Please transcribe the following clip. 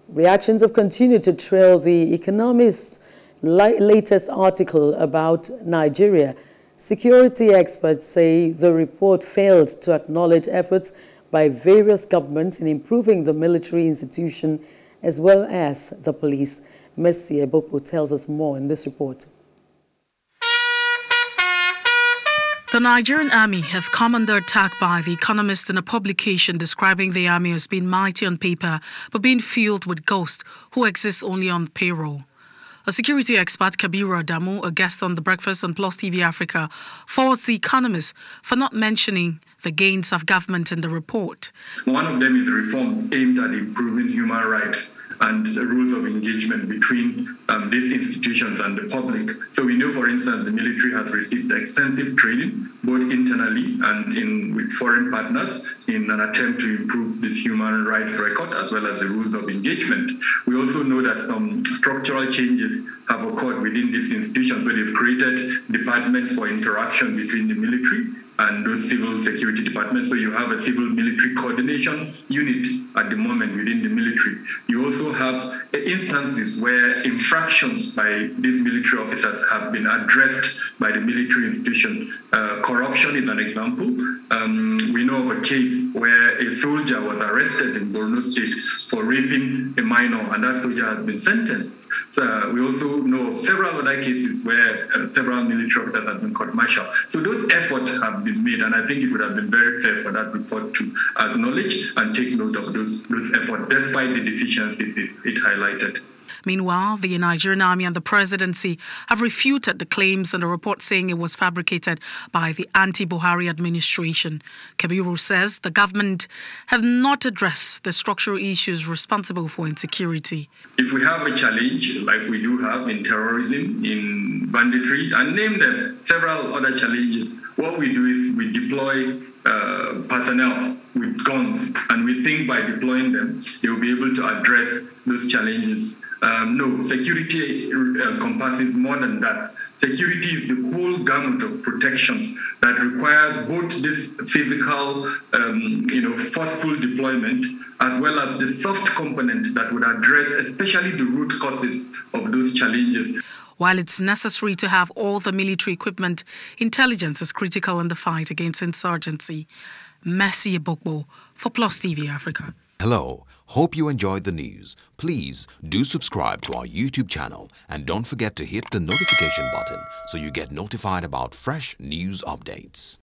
Reactions have continued to trail The Economist's latest article about Nigeria. Security experts say the report failed to acknowledge efforts by various governments in improving the military institution as well as the police. Mercy Ebokpo tells us more in this report. The Nigerian army have come under attack by The Economist in a publication describing the army as being mighty on paper but being filled with ghosts who exist only on payroll. A security expert, Kabiru Adamu, a guest on The Breakfast on Plus TV Africa, faults The Economist for not mentioning the gains of government in the report. One of them is reforms aimed at improving human rights and the rules of engagement between these institutions and the public. So we know, for instance, the military has received extensive training, both internally and with foreign partners, in an attempt to improve this human rights record as well as the rules of engagement. We also know that some structural changes have occurred within these institutions. So they've created departments for interaction between the military and those civil security departments. So you have a civil military coordination unit at the moment within the military. You also have instances where infractions by these military officers have been addressed by the military institution. Corruption is an example. We know of a case where a soldier was arrested in Borno State for raping a minor, and that soldier has been sentenced. So we also know of several other cases where several military officers have been court-martialed. So those efforts have been made, and I think it would have been very fair for that report to acknowledge and take note of those efforts, despite the deficiencies it highlighted. Meanwhile, the Nigerian army and the presidency have refuted the claims in the report, saying it was fabricated by the anti-Buhari administration. Kabiru says the government have not addressed the structural issues responsible for insecurity. If we have a challenge, like we do have in terrorism, in banditry, and name them several other challenges, what we do is we deploy personnel with guns, and we think by deploying them, they will be able to address those challenges. No, security encompasses more than that. Security is the whole gamut of protection that requires both this physical, forceful deployment, as well as the soft component that would address especially the root causes of those challenges. While it's necessary to have all the military equipment, intelligence is critical in the fight against insurgency. Mercy Ebokpo for Plus TV Africa. Hello. Hope you enjoyed the news. Please do subscribe to our YouTube channel and don't forget to hit the notification button so you get notified about fresh news updates.